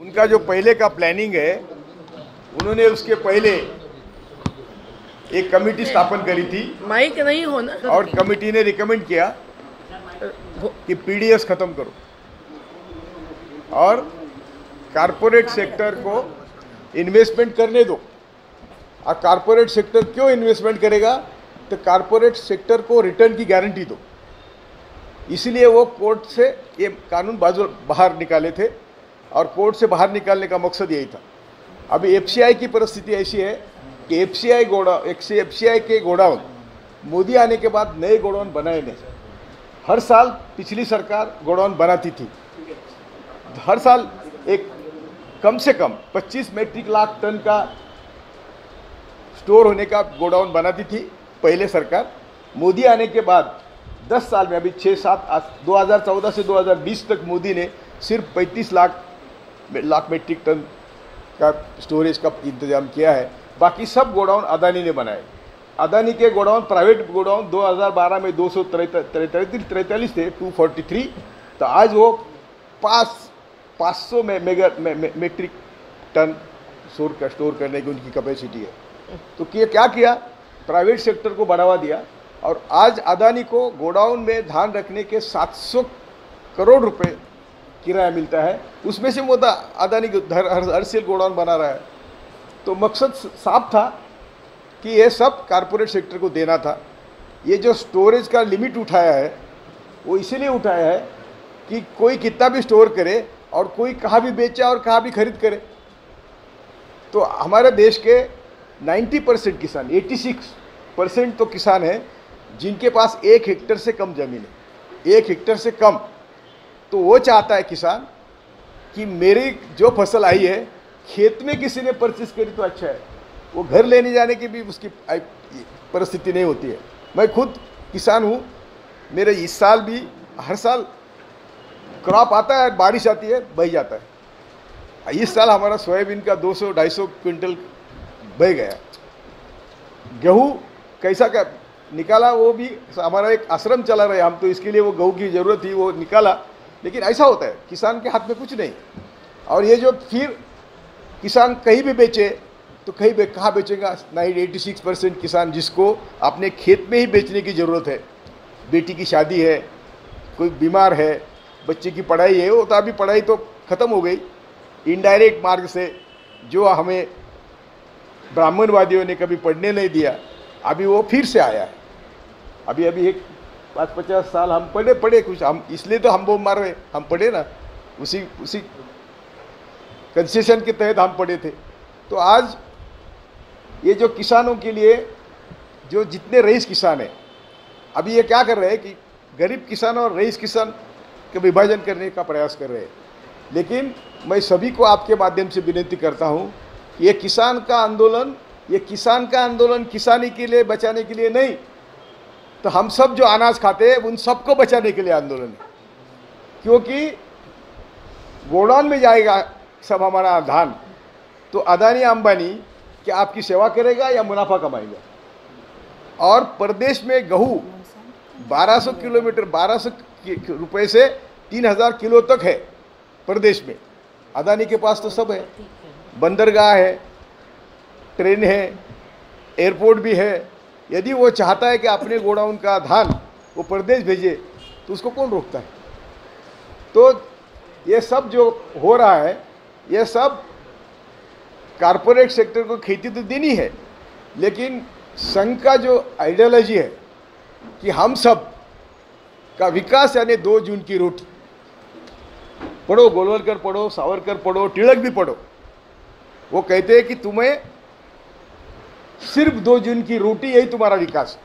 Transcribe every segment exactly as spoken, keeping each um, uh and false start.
उनका जो पहले का प्लानिंग है, उन्होंने उसके पहले एक कमेटी स्थापन करी थी। माइक नहीं होना और कमेटी ने रिकमेंड किया कि पीडीएस खत्म करो और कारपोरेट सेक्टर को इन्वेस्टमेंट करने दो। और कारपोरेट सेक्टर क्यों इन्वेस्टमेंट करेगा? तो कारपोरेट सेक्टर को रिटर्न की गारंटी दो। इसलिए वो कोर्ट से ये कानून बाजू बाहर निकाले थे और कोर्ट से बाहर निकालने का मकसद यही था। अभी एफसीआई की परिस्थिति ऐसी है कि एफसीआई गोडाउन एफसीआई के गोडाउन मोदी आने के बाद नए गोडाउन बनाए नहीं। हर साल पिछली सरकार गोडाउन बनाती थी, हर साल एक कम से कम पच्चीस मेट्रिक लाख टन का स्टोर होने का गोडाउन बनाती थी पहले सरकार। मोदी आने के बाद दस साल में, अभी छः सात दो हज़ार चौदह से दो हज़ार बीस तक मोदी ने सिर्फ पैंतीस लाख लाख मेट्रिक टन का स्टोरेज का इंतजाम किया है। बाकी सब गोडाउन अदानी ने बनाए। अदानी के गोडाउन, प्राइवेट गोडाउन दो हज़ार बारह में दो सौ तैंतालीस थे, दो सौ तैंतालीस, तो आज वो पाँच पाँच सौ में मेगा मेट्रिक टन स्टोर का स्टोर करने की उनकी कैपेसिटी है। तो किया क्या किया? प्राइवेट सेक्टर को बढ़ावा दिया और आज अदानी को गोडाउन में धान रखने के सात सौ करोड़ रुपए किराया मिलता है। उसमें से वो अदानी हर हर सेल गोडाउन बना रहा है। तो मकसद साफ था कि ये सब कारपोरेट सेक्टर को देना था। ये जो स्टोरेज का लिमिट उठाया है वो इसीलिए उठाया है कि कोई कितना भी स्टोर करे और कोई कहाँ भी बेचे और कहाँ भी खरीद करे। तो हमारे देश के नब्बे परसेंट किसान, छियासी परसेंट तो किसान हैं जिनके पास एक हेक्टर से कम ज़मीन है, एक हेक्टर से कम। तो वो चाहता है किसान कि मेरी जो फसल आई है खेत में किसी ने परचेस करी तो अच्छा है, वो घर लेने जाने की भी उसकी परिस्थिति नहीं होती है। मैं खुद किसान हूँ, मेरे इस साल भी हर साल क्रॉप आता है, बारिश आती है, बह जाता है। इस साल हमारा सोयाबीन का दो सौ ढाई सौ क्विंटल बह गया। गेहूँ कैसा क्या निकाला, वो भी हमारा एक आश्रम चला रहे हम, तो इसके लिए वो गेहूँ की ज़रूरत थी, वो निकाला। लेकिन ऐसा होता है, किसान के हाथ में कुछ नहीं। और ये जो फिर किसान कहीं भी बेचे तो कहीं बे कहाँ बेचेगा? नाइन एटी सिक्स परसेंट किसान जिसको अपने खेत में ही बेचने की ज़रूरत है, बेटी की शादी है, कोई बीमार है, बच्चे की पढ़ाई है, वो तो अभी पढ़ाई तो ख़त्म हो गई। इनडायरेक्ट मार्ग से जो हमें ब्राह्मणवादियों ने कभी पढ़ने नहीं दिया, अभी वो फिर से आया है। अभी अभी एक पाँच पचास साल हम पढ़े पढ़े कुछ हम, इसलिए तो हम वो मार रहे, हम पढ़े ना, उसी उसी कंसेशन के तहत हम पढ़े थे। तो आज ये जो किसानों के लिए जो जितने रईस किसान हैं, अभी ये क्या कर रहे हैं कि गरीब किसान और रईस किसान का विभाजन करने का प्रयास कर रहे हैं। लेकिन मैं सभी को आपके माध्यम से विनती करता हूँ, ये किसान का आंदोलन ये किसान का आंदोलन किसानी के लिए, बचाने के लिए नहीं, तो हम सब जो अनाज खाते हैं उन सबको बचाने के लिए आंदोलन है। क्योंकि गोडाउन में जाएगा सब हमारा धान, तो अदानी अंबानी क्या आपकी सेवा करेगा या मुनाफा कमाएगा? और प्रदेश में गेहूँ बारह सौ किलोमीटर बारह सौ रुपये से तीन हज़ार किलो तक है प्रदेश में। अदानी के पास तो सब है, बंदरगाह है, ट्रेन है, एयरपोर्ट भी है। यदि वो चाहता है कि अपने गोडाउन का धान वो प्रदेश भेजे तो उसको कौन रोकता है? तो ये सब जो हो रहा है, ये सब कारपोरेट सेक्टर को खेती तो देनी है, लेकिन संघ का जो आइडियोलॉजी है कि हम सब का विकास यानी दो जून की रोटी। पढ़ो, गोलवलकर पढ़ो, सावरकर पढ़ो, टिळक भी पढ़ो, वो कहते हैं कि तुम्हें सिर्फ दो जून की रोटी यही तुम्हारा विकास।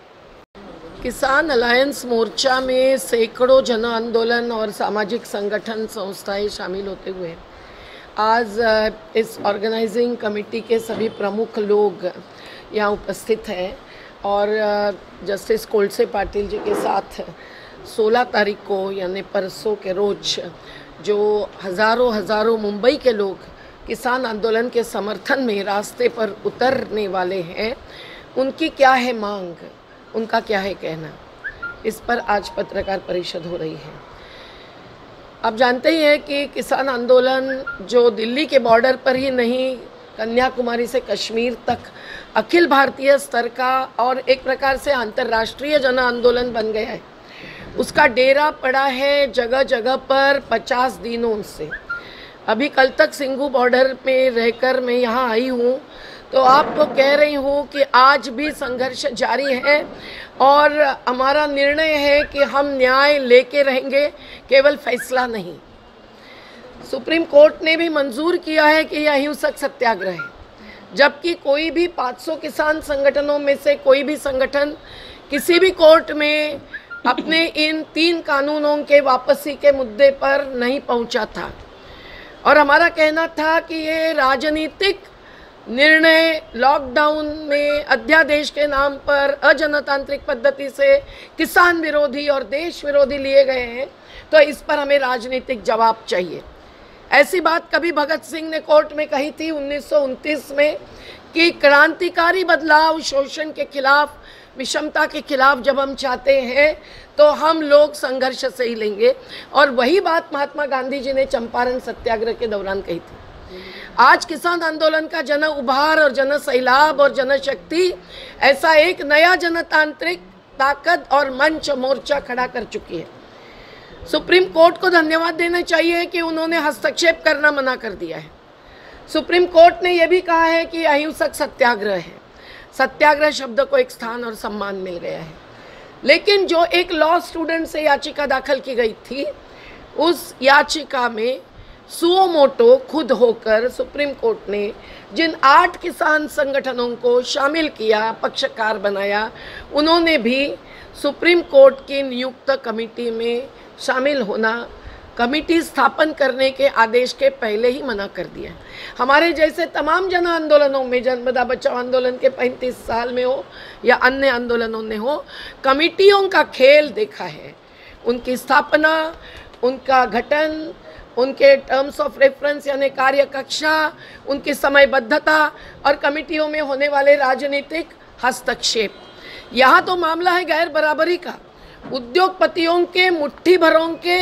किसान अलायंस मोर्चा में सैकड़ों जन आंदोलन और सामाजिक संगठन संस्थाएं शामिल होते हुए आज इस ऑर्गेनाइजिंग कमेटी के सभी प्रमुख लोग यहाँ उपस्थित हैं और जस्टिस कोलसे पाटिल जी के साथ सोलह तारीख को यानी परसों के रोज जो हज़ारों हज़ारों मुंबई के लोग किसान आंदोलन के समर्थन में रास्ते पर उतरने वाले हैं, उनकी क्या है मांग, उनका क्या है कहना, इस पर आज पत्रकार परिषद हो रही है। आप जानते ही हैं कि किसान आंदोलन जो दिल्ली के बॉर्डर पर ही नहीं, कन्याकुमारी से कश्मीर तक अखिल भारतीय स्तर का और एक प्रकार से अंतर्राष्ट्रीय जन आंदोलन बन गया है, उसका डेरा पड़ा है जगह जगह पर पचास दिनों से। अभी कल तक सिंघू बॉर्डर में रहकर मैं यहाँ आई हूँ, तो आपको कह रही हूँ कि आज भी संघर्ष जारी है और हमारा निर्णय है कि हम न्याय लेके रहेंगे, केवल फैसला नहीं। सुप्रीम कोर्ट ने भी मंजूर किया है कि यह अहिंसक सत्याग्रह है, जबकि कोई भी पाँच सौ किसान संगठनों में से कोई भी संगठन किसी भी कोर्ट में अपने इन तीन कानूनों के वापसी के मुद्दे पर नहीं पहुंचा था। और हमारा कहना था कि ये राजनीतिक निर्णय लॉकडाउन में अध्यादेश के नाम पर अजनतांत्रिक पद्धति से किसान विरोधी और देश विरोधी लिए गए हैं, तो इस पर हमें राजनीतिक जवाब चाहिए। ऐसी बात कभी भगत सिंह ने कोर्ट में कही थी उन्नीस सौ उनतीस में कि क्रांतिकारी बदलाव, शोषण के खिलाफ, विषमता के खिलाफ जब हम चाहते हैं तो हम लोग संघर्ष से ही लेंगे। और वही बात महात्मा गांधी जी ने चंपारण सत्याग्रह के दौरान कही थी। आज किसान आंदोलन का जन उभार और जन सैलाब और जनशक्ति ऐसा एक नया जनतांत्रिक ताकत और मंच मोर्चा खड़ा कर चुकी है। सुप्रीम कोर्ट को धन्यवाद देना चाहिए कि उन्होंने हस्तक्षेप करना मना कर दिया है। सुप्रीम कोर्ट ने यह भी कहा है कि अहिंसक सत्याग्रह है, सत्याग्रह शब्द को एक स्थान और सम्मान मिल गया है। लेकिन जो एक लॉ स्टूडेंट से याचिका दाखिल की गई थी, उस याचिका में सुओ मोटो खुद होकर सुप्रीम कोर्ट ने जिन आठ किसान संगठनों को शामिल किया, पक्षकार बनाया, उन्होंने भी सुप्रीम कोर्ट की नियुक्त कमेटी में शामिल होना, कमेटी स्थापन करने के आदेश के पहले ही मना कर दिया। हमारे जैसे तमाम जन आंदोलनों में, नर्मदा बचाओ आंदोलन के पैंतीस साल में हो या अन्य आंदोलनों में हो, कमेटियों का खेल देखा है। उनकी स्थापना, उनका गठन, उनके टर्म्स ऑफ रेफरेंस यानी कार्य कक्षा, उनकी समयबद्धता और कमेटियों में होने वाले राजनीतिक हस्तक्षेप। यहाँ तो मामला है गैर बराबरी का। उद्योगपतियों के, मुट्ठी भरों के,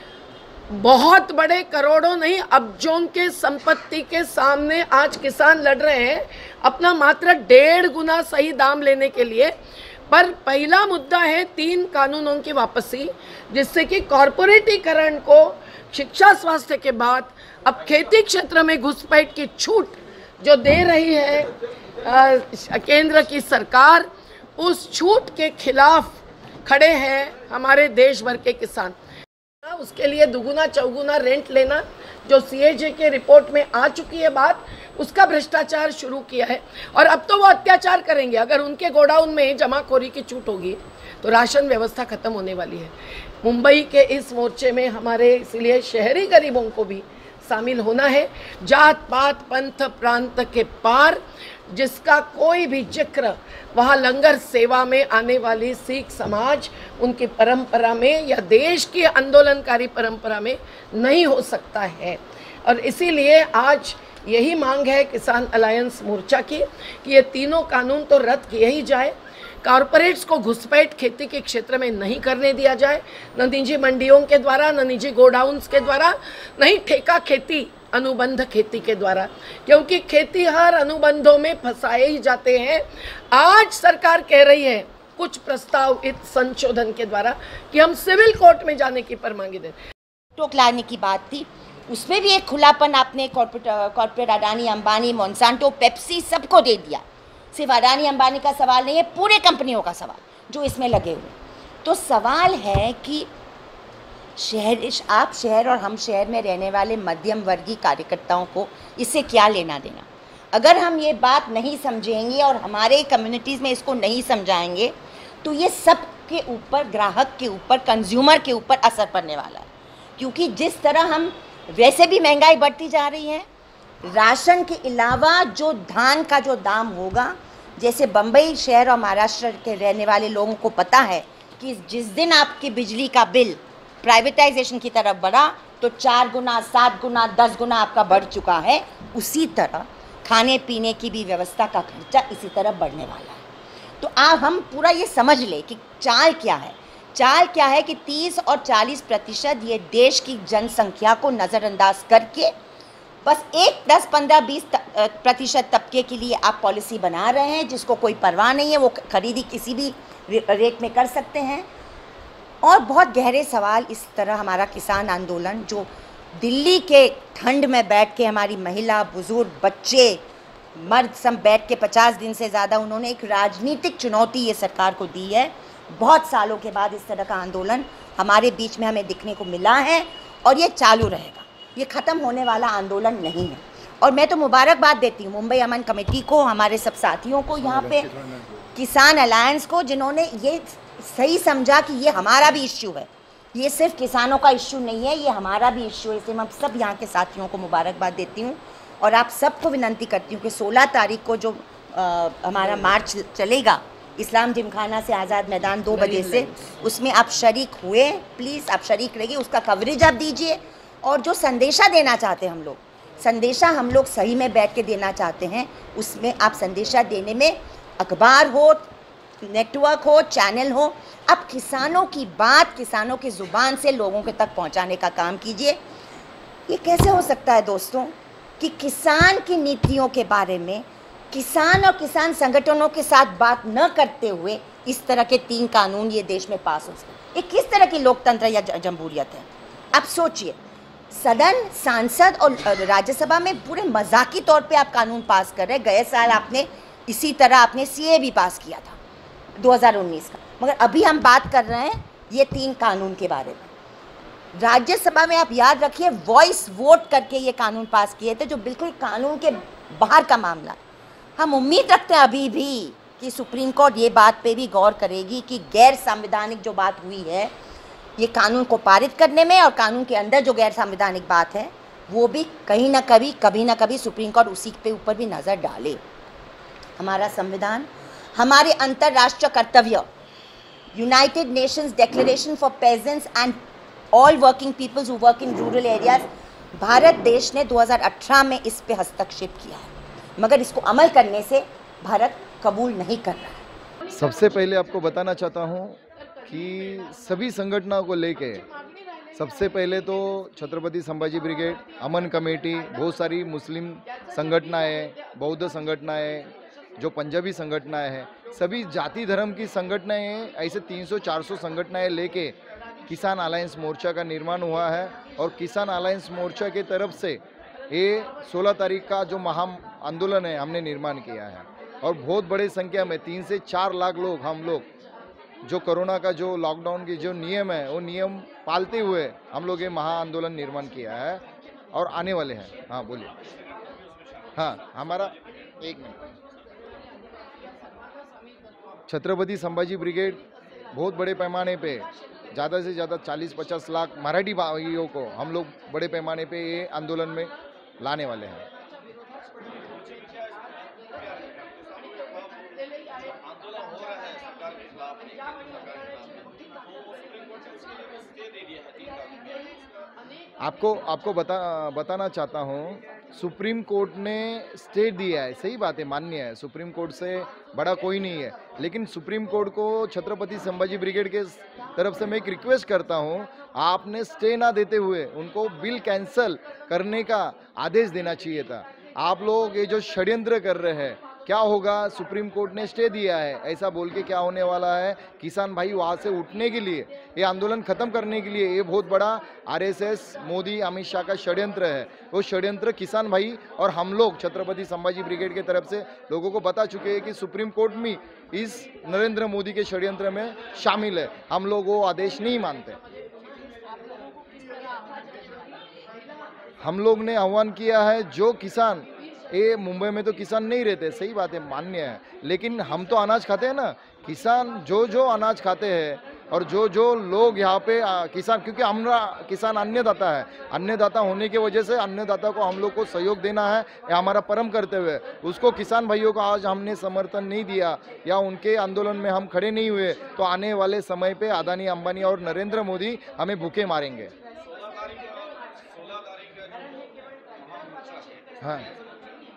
बहुत बड़े करोड़ों नहीं अब्जों के संपत्ति के सामने आज किसान लड़ रहे हैं अपना मात्र डेढ़ गुना सही दाम लेने के लिए। पर पहला मुद्दा है तीन कानूनों की वापसी, जिससे कि कॉरपोरेटीकरण को शिक्षा स्वास्थ्य के बाद अब खेती क्षेत्र में घुसपैठ की छूट जो दे रही है आ, केंद्र की सरकार, उस छूट के खिलाफ खड़े हैं हमारे देश भर के किसान। उसके लिए दुगुना चौगुना रेंट लेना, जो सीएजे के रिपोर्ट में आ चुकी है बात, उसका भ्रष्टाचार शुरू किया है। और अब तो वो अत्याचार करेंगे। अगर उनके गोडाउन में जमाखोरी की छूट होगी तो राशन व्यवस्था खत्म होने वाली है। मुंबई के इस मोर्चे में हमारे इसलिए शहरी गरीबों को भी शामिल होना है, जात पात पंथ प्रांत के पार, जिसका कोई भी जिक्र वहाँ लंगर सेवा में आने वाली सिख समाज, उनकी परंपरा में या देश की आंदोलनकारी परंपरा में नहीं हो सकता है। और इसीलिए आज यही मांग है किसान अलायंस मोर्चा की कि ये तीनों कानून तो रद्द किए ही जाए, कॉरपोरेट्स को घुसपैठ खेती के क्षेत्र में नहीं करने दिया जाए, न निजी मंडियों के द्वारा, न निजी गोडाउन्स के द्वारा, नहीं ठेका खेती, अनुबंध खेती के द्वारा, क्योंकि खेती हर अनुबंधों में फंसाए ही जाते हैं। आज सरकार कह रही है कुछ प्रस्तावित संशोधन के द्वारा कि हम सिविल कोर्ट में जाने की परवानगी दें। टोक लाने की बात थी, उसमें भी एक खुलापन आपने corporate corporate Adani, Ambani, Monsanto, Pepsi सबको दे दिया। सिर्फ अडानी अंबानी का सवाल नहीं है, पूरे कंपनियों का सवाल जो इसमें लगे हुए। तो सवाल है कि शहर आप शहर और हम शहर में रहने वाले मध्यम वर्गीय कार्यकर्ताओं को इससे क्या लेना देना। अगर हम ये बात नहीं समझेंगे और हमारे कम्युनिटीज़ में इसको नहीं समझाएंगे तो ये सब के ऊपर, ग्राहक के ऊपर, कंज्यूमर के ऊपर असर पड़ने वाला है। क्योंकि जिस तरह हम, वैसे भी महंगाई बढ़ती जा रही है, राशन के अलावा जो धान का जो दाम होगा, जैसे बम्बई शहर और महाराष्ट्र के रहने वाले लोगों को पता है कि जिस दिन आपकी बिजली का बिल प्राइवेटाइजेशन की तरफ बढ़ा तो चार गुना, सात गुना, दस गुना आपका बढ़ चुका है। उसी तरह खाने पीने की भी व्यवस्था का खर्चा इसी तरह बढ़ने वाला है। तो आप हम पूरा ये समझ ले कि चाल क्या है चाल क्या है कि तीस और चालीस प्रतिशत ये देश की जनसंख्या को नज़रअंदाज करके बस एक दस पंद्रह बीस प्रतिशत तबके के लिए आप पॉलिसी बना रहे हैं, जिसको कोई परवाह नहीं है, वो खरीदी किसी भी रेट में कर सकते हैं। और बहुत गहरे सवाल इस तरह हमारा किसान आंदोलन, जो दिल्ली के ठंड में बैठ के हमारी महिला, बुजुर्ग, बच्चे, मर्द सब बैठ के पचास दिन से ज़्यादा उन्होंने एक राजनीतिक चुनौती ये सरकार को दी है। बहुत सालों के बाद इस तरह का आंदोलन हमारे बीच में हमें दिखने को मिला है और ये चालू रहेगा, ये ख़त्म होने वाला आंदोलन नहीं है। और मैं तो मुबारकबाद देती हूँ मुंबई अमन कमेटी को, हमारे सब साथियों को, यहाँ पे किसान अलायंस को, जिन्होंने ये सही समझा कि ये हमारा भी इश्यू है, ये सिर्फ किसानों का इश्यू नहीं है, ये हमारा भी इश्यू है। इसलिए मैं सब यहाँ के साथियों को मुबारकबाद देती हूँ और आप सबको विनंती करती हूँ कि सोलह तारीख को जो आ, हमारा मार्च चलेगा इस्लाम जिमखाना से आज़ाद मैदान दो बजे से, उसमें आप शरीक हुए, प्लीज़ आप शरीक रहिए, उसका कवरेज आप दीजिए। और जो संदेशा देना चाहते हैं हम लोग, संदेशा हम लोग सही में बैठ के देना चाहते हैं, उसमें आप संदेशा देने में अखबार हो, नेटवर्क हो, चैनल हो, आप किसानों की बात किसानों की ज़ुबान से लोगों के तक पहुंचाने का काम कीजिए। ये कैसे हो सकता है दोस्तों कि किसान की नीतियों के बारे में किसान और किसान संगठनों के साथ बात न करते हुए इस तरह के तीन कानून ये देश में पास हो सकते? ये किस तरह की लोकतंत्र या जमहूरियत है? आप सोचिए, सदन, सांसद और राज्यसभा में पूरे मजाकी तौर पे आप कानून पास कर रहे हैं। गए साल आपने इसी तरह आपने सीए भी पास किया था दो हज़ार उन्नीस का, मगर अभी हम बात कर रहे हैं ये तीन कानून के बारे में। राज्यसभा में आप याद रखिए वॉइस वोट करके ये कानून पास किए थे, जो बिल्कुल कानून के बाहर का मामला। हम उम्मीद रखते हैं अभी भी कि सुप्रीम कोर्ट ये बात पे भी गौर करेगी कि गैर संवैधानिक जो बात हुई है ये कानून को पारित करने में, और कानून के अंदर जो गैर संवैधानिक बात है वो भी कहीं ना कभी कभी ना कभी सुप्रीम कोर्ट उसी पे ऊपर भी नज़र डाले। हमारा संविधान, हमारे अंतर्राष्ट्रीय कर्तव्य, United Nations declaration for peasants and all working peoples who work in rural areas, Bharat देश ने दो हज़ार अठारह में इस पे हस्तक्षेप किया है, मगर इसको अमल करने से भारत कबूल नहीं कर रहा है। सबसे पहले आपको बताना चाहता हूँ कि सभी संगठनों को लेके सबसे पहले तो छत्रपति संभाजी ब्रिगेड, अमन कमेटी, बहुत सारी मुस्लिम संगठनाएं, बौद्ध संगठनाएं, जो पंजाबी संगठनाएं हैं, सभी जाति धर्म की संगठनाएं, ऐसे तीन सौ चार सौ संगठनाएं लेके किसान अलायंस मोर्चा का निर्माण हुआ है। और किसान अलायंस मोर्चा की तरफ से ये सोलह तारीख का जो महा आंदोलन है हमने निर्माण किया है, और बहुत बड़े संख्या में तीन से चार लाख लोग हम लोग जो कोरोना का जो लॉकडाउन की जो नियम है वो नियम पालते हुए हम लोग ये महा आंदोलन निर्माण किया है और आने वाले हैं। हाँ बोलिए। हाँ, हमारा एक मिनट, छत्रपति संभाजी ब्रिगेड बहुत बड़े पैमाने पे ज़्यादा से ज़्यादा चालीस पचास लाख मराठी भाइयों को हम लोग बड़े पैमाने पे ये आंदोलन में लाने वाले हैं। आपको आपको बता बताना चाहता हूँ, सुप्रीम कोर्ट ने स्टे दिया है, सही बात है, मान्य है, सुप्रीम कोर्ट से बड़ा कोई नहीं है, लेकिन सुप्रीम कोर्ट को छत्रपति संभाजी ब्रिगेड के तरफ से मैं एक रिक्वेस्ट करता हूँ, आपने स्टे ना देते हुए उनको बिल कैंसिल करने का आदेश देना चाहिए था। आप लोग ये जो षड्यंत्र कर रहे हैं, क्या होगा, सुप्रीम कोर्ट ने स्टे दिया है, ऐसा बोल के क्या होने वाला है, किसान भाई वहाँ से उठने के लिए, ये आंदोलन खत्म करने के लिए, ये बहुत बड़ा आरएसएस, मोदी, अमित शाह का षड्यंत्र है। वो षड्यंत्र किसान भाई और हम लोग छत्रपति संभाजी ब्रिगेड की तरफ से लोगों को बता चुके हैं कि सुप्रीम कोर्ट में इस नरेंद्र मोदी के षड्यंत्र में शामिल है। हम लोग वो आदेश नहीं मानते। हम लोग ने आह्वान किया है, जो किसान, ये मुंबई में तो किसान नहीं रहते, सही बात है, मान्य है, लेकिन हम तो अनाज खाते हैं ना, किसान जो जो अनाज खाते हैं और जो जो लोग यहाँ पे आ, किसान, क्योंकि हमारा किसान अन्नदाता है, अन्नदाता होने की वजह से अन्नदाता को हम लोग को सहयोग देना है, ये हमारा परम कर्तव्य है। उसको किसान भाइयों को आज हमने समर्थन नहीं दिया या उनके आंदोलन में हम खड़े नहीं हुए, तो आने वाले समय पे अदानी, अंबानी और नरेंद्र मोदी हमें भूखे मारेंगे। हाँ,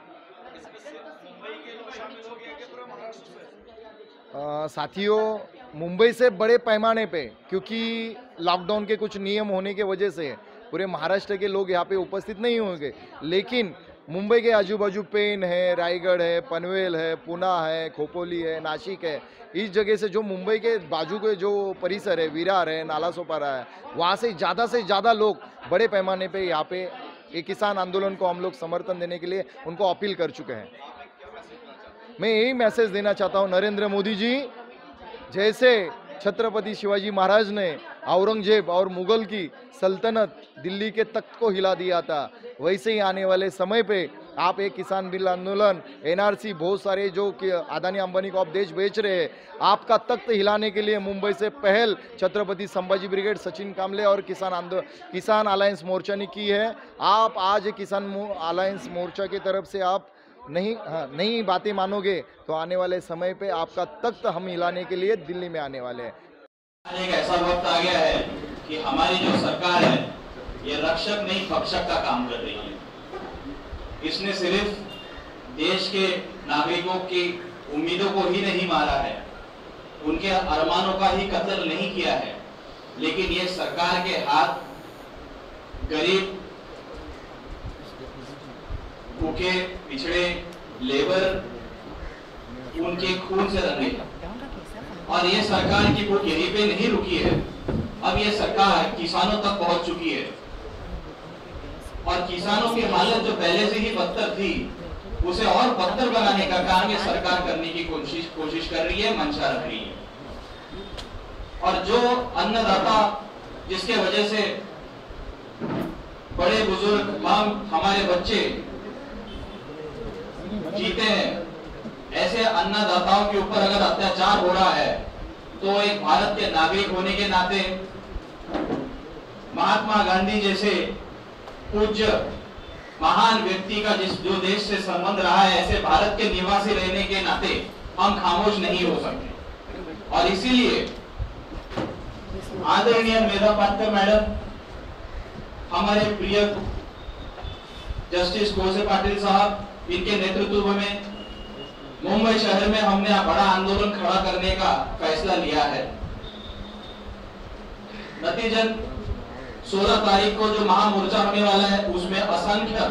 आ, साथियों, मुंबई से बड़े पैमाने पे, क्योंकि लॉकडाउन के कुछ नियम होने के वजह से पूरे महाराष्ट्र के लोग यहाँ पे उपस्थित नहीं होंगे, लेकिन मुंबई के आजू बाजू पेन है, रायगढ़ है, पनवेल है, पुणे है, खोपोली है, नासिक है, इस जगह से जो मुंबई के बाजू के जो परिसर है, विरार है, नालासोपारा है, वहाँ से ज़्यादा से ज़्यादा लोग बड़े पैमाने पे यहाँ पे ये किसान आंदोलन को हम लोग समर्थन देने के लिए उनको अपील कर चुके हैं। मैं यही मैसेज देना चाहता हूँ, नरेंद्र मोदी जी, जैसे छत्रपति शिवाजी महाराज ने औरंगजेब और मुगल की सल्तनत दिल्ली के तख्त को हिला दिया था, वैसे ही आने वाले समय पे आप एक किसान बिल आंदोलन, एनआरसी, बहुत सारे जो कि अदानी अंबानी को आप देश बेच रहे हैं, आपका तख्त हिलाने के लिए मुंबई से पहल छत्रपति संभाजी ब्रिगेड, सचिन कामले और किसान आंदोलन किसान अलायंस मोर्चा ने की है। आप आज किसान अलायंस मोर्चा की तरफ से आप नहीं हाँ नहीं बातें मानोगे तो आने वाले समय पे आपका तख्त हम हिलाने के लिए दिल्ली में आने वाले हैं। एक ऐसा वक्त आ गया है कि हमारी जो सरकार है ये रक्षक नहीं भक्षक का काम कर रही है। इसने सिर्फ देश के नागरिकों की उम्मीदों को ही नहीं मारा है, उनके अरमानों का ही कत्ल नहीं किया है, लेकिन ये सरकार के हाथ गरीब, भूखे, पिछड़े, लेबर, उनके खून से रंगे हैं। और ये सरकार की भूख यहीं पे नहीं रुकी है, अब ये सरकार किसानों तक पहुंच चुकी है और किसानों की हालत जो पहले से ही बदतर थी उसे और बदतर बनाने का काम ये सरकार करने की कोशिश कोशिश कर रही है, मंशा रख रही है। और जो अन्नदाता जिसके वजह से बड़े बुजुर्ग, हम, हमारे बच्चे जीते हैं, ऐसे अन्नदाताओं के ऊपर अगर अत्याचार हो रहा है तो एक भारत के नागरिक होने के नाते, महात्मा गांधी जैसे पूज्य महान व्यक्ति का जिस जो देश से संबंध रहा है, ऐसे भारत के निवासी रहने के नाते हम खामोश नहीं हो सकते। और इसीलिए आदरणीय मेधा पाटकर मैडम, हमारे प्रिय जस्टिस कोसे पाटिल साहब, इनके नेतृत्व में मुंबई शहर में हमने बड़ा आंदोलन खड़ा करने का फैसला लिया है। नतीजन सोलह तारीख को जो महामोर्चा होने वाला है उसमें असंख्य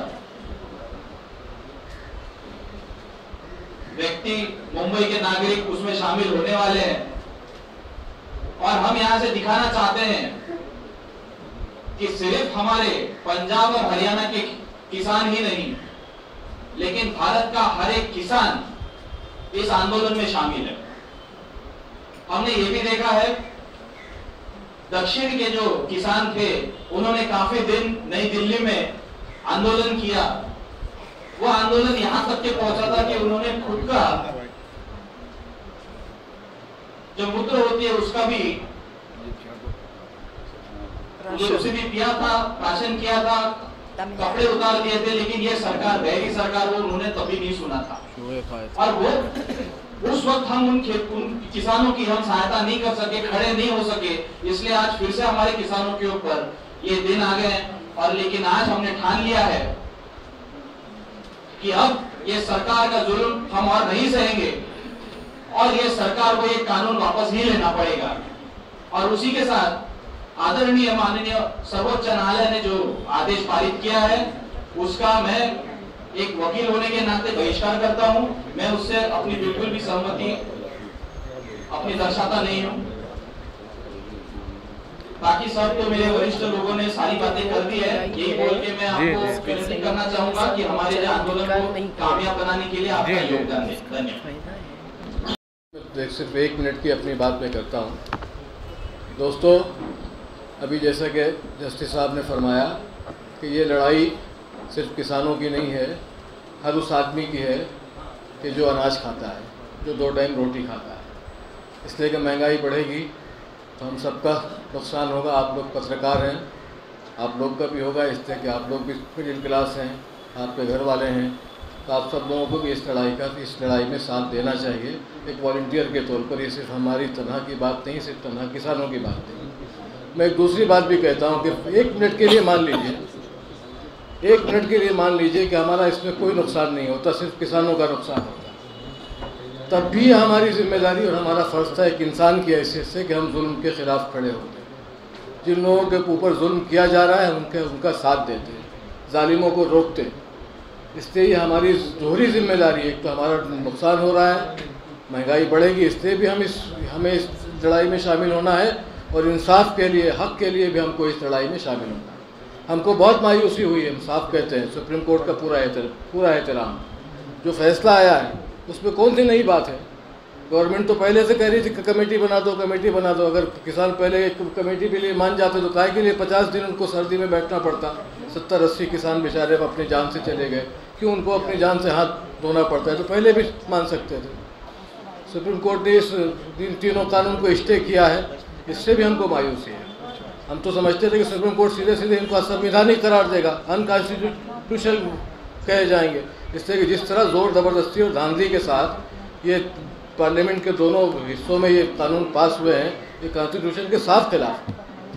व्यक्ति, मुंबई के नागरिक उसमें शामिल होने वाले हैं। और हम यहां से दिखाना चाहते हैं कि सिर्फ हमारे पंजाब और हरियाणा के किसान ही नहीं, लेकिन भारत का हर एक किसान इस आंदोलन में शामिल है। हमने ये भी देखा है, दक्षिण के जो किसान थे उन्होंने काफी दिन नई दिल्ली में आंदोलन किया। वो आंदोलन यहां तक के पहुंचा था कि उन्होंने खुद का जो मूत्र होती है उसका भी उसे भी पिया था, प्राशन किया था, कपड़े उतार दिए थे, लेकिन ये सरकार, बहरी सरकार, वो उन्होंने तभी नहीं सुना था। और वो उस वक्त हम उन, उन किसानों की हम सहायता नहीं कर सके, खड़े नहीं हो सके, इसलिए आज फिर से हमारे किसानों के ऊपर ये दिन आ गए। और लेकिन आज हमने ठान लिया है कि अब ये सरकार का जुल्म हम और नहीं सहेंगे और ये सरकार को ये कानून वापस ही लेना पड़ेगा। और उसी के साथ आदरणीय माननीय सर्वोच्च न्यायालय ने जो आदेश पारित किया है उसका मैं एक वकील होने के नाते बहिष्कार करता हूं। मैं उससे अपनी बिल्कुल भी सहमति अपनी दर्शाता नहीं हूं। बाकी सब तो मेरे वरिष्ठ लोगों ने सारी बातें कर दी है। यही बोल के मैं आपको विनती करना चाहूंगा कि हमारे जो आंदोलन को कामयाब बनाने के लिए आपका योगदान दें। धन्यवाद। सिर्फ एक मिनट की अपनी बात मैं करता हूँ। दोस्तों, अभी जैसा कि जस्टिस साहब ने फरमाया कि ये लड़ाई सिर्फ किसानों की नहीं है, हर उस आदमी की है कि जो अनाज खाता है, जो दो टाइम रोटी खाता है। इसलिए कि महंगाई बढ़ेगी तो हम सबका नुकसान होगा। आप लोग पत्रकार हैं, आप लोग का भी होगा, इसलिए कि आप लोग भी मिडिल क्लास हैं, आपके घर वाले हैं, तो आप सब लोगों को भी इस लड़ाई का इस लड़ाई में साथ देना चाहिए एक वॉलंटियर के तौर पर। ये सिर्फ हमारी तनहा की बात नहीं, सिर्फ तनहा किसानों की बात नहीं। मैं एक दूसरी बात भी कहता हूँ कि एक मिनट के लिए मान लीजिए एक मिनट के लिए मान लीजिए कि हमारा इसमें कोई नुकसान नहीं होता, सिर्फ किसानों का नुकसान होता है। तब भी हमारी जिम्मेदारी और हमारा फ़र्ज़ था एक इंसान की हैसियत से कि हम जुल्म के ख़िलाफ़ खड़े होते हैं। जिन लोगों के ऊपर जुल्म किया जा रहा है उनके उनका साथ देते हैं, जालिमों को रोकते हैं। इसलिए ये हमारी दोहरी जिम्मेदारी है। एक तो हमारा नुकसान हो रहा है, महंगाई बढ़ेगी, इसलिए भी हम इस हमें इस लड़ाई में शामिल होना है, और इंसाफ के लिए, हक़ के लिए भी हमको इस लड़ाई में शामिल होना है। हमको बहुत मायूसी हुई है, हम साफ कहते हैं। सुप्रीम कोर्ट का पूरा एहतर, पूरा एहतराम, जो फैसला आया है उसमें कौन सी नई बात है। गवर्नमेंट तो पहले से कह रही थी कि कमेटी बना दो, कमेटी बना दो। अगर किसान पहले एक कमेटी के लिए मान जाते तो काहे के लिए पचास दिन उनको सर्दी में बैठना पड़ता। सत्तर अस्सी किसान बेचारे अपनी जान से चले गए, क्यों उनको अपनी जान से हाथ धोना पड़ता है? तो पहले भी मान सकते थे। सुप्रीम कोर्ट ने इस इन तीनों कानून को स्टे किया है, इससे भी हमको मायूसी है। हम तो समझते थे कि सुप्रीम कोर्ट सीधे सीधे इनको असंवैधानिक करार देगा, अनकॉन्स्टिट्यूशनल कहे जाएंगे। इसलिए कि जिस तरह ज़ोर ज़बरदस्ती और धांधली के साथ ये पार्लियामेंट के दोनों हिस्सों में ये कानून पास हुए हैं, ये कॉन्स्टिट्यूशन के साफ खिलाफ।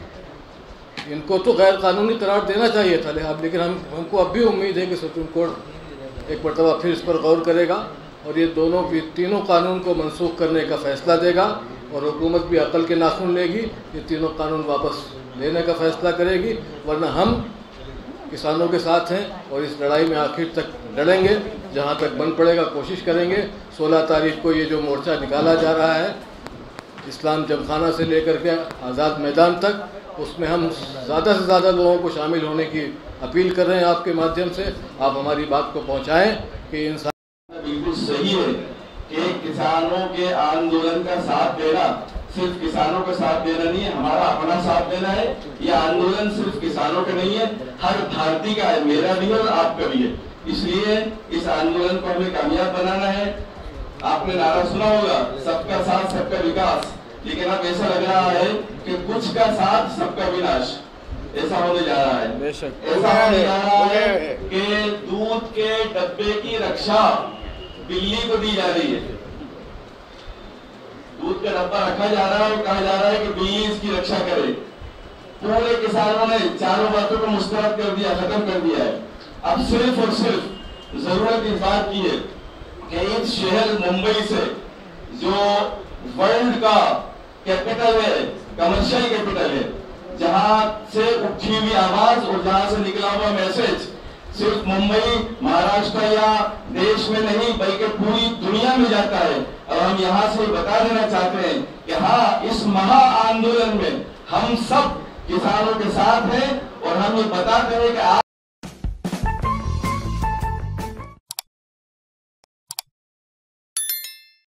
इनको तो गैर कानूनी करार देना चाहिए था, लेकिन हम हमको अब भी उम्मीद है कि सुप्रीम कोर्ट एक मरतबा फिर इस पर गौर करेगा और ये दोनों भी तीनों कानून को मनसूख करने का फैसला देगा, और हुकूमत भी अकल के नाखून लेगी, ये तीनों कानून वापस लेने का फैसला करेगी। वरना हम किसानों के साथ हैं और इस लड़ाई में आखिर तक लड़ेंगे, जहां तक बन पड़ेगा कोशिश करेंगे। सोलह तारीख को ये जो मोर्चा निकाला जा रहा है इस्लाम जमखाना से लेकर के आज़ाद मैदान तक, उसमें हम ज़्यादा से ज़्यादा लोगों को शामिल होने की अपील कर रहे हैं आपके माध्यम से। आप हमारी बात को पहुँचाएँ कि इंसान बिल्कुल सही है कि किसानों के आंदोलन का साथ देना सिर्फ किसानों का साथ देना नहीं है, हमारा अपना साथ देना है। ये आंदोलन सिर्फ किसानों का नहीं है, हर भारतीय का है, मेरा भी है और आपका भी है। इसलिए इस आंदोलन को हमें कामयाब बनाना है। आपने नारा सुना होगा, सबका साथ सबका विकास, लेकिन अब ऐसा लग रहा है कि कुछ का साथ सबका विनाश ऐसा होने जा रहा है। ऐसा होने जा रहा है कि दूध के डब्बे की रक्षा बिल्ली को दी जा रही है। दूध का डब्बा रखा जा रहा है और कहा जा रहा है कि बिल्ली इसकी रक्षा करे। पूरे किसानों ने चारों बातों को मुस्तरद कर दिया, खत्म कर दिया है। अब सिर्फ और सिर्फ जरूरत इस बात की है कि इस शहर मुंबई से, जो वर्ल्ड का कैपिटल है, कमर्शियल कैपिटल है, जहां से उठी हुई आवाज और जहां से निकला हुआ मैसेज सिर्फ मुंबई, महाराष्ट्र या देश में नहीं बल्कि पूरी दुनिया में जाता है। और हम यहाँ से बता देना चाहते हैं कि हाँ, इस महा आंदोलन में हम सब किसानों के साथ हैं, और हम ये बताते हैं कि